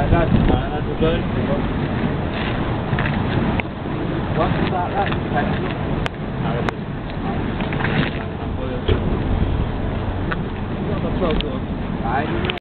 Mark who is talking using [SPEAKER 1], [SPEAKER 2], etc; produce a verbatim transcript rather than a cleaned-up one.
[SPEAKER 1] Right, that's fine, that's a good. What's that? That's petrol. No, it's just... Not the twelve gun. Right.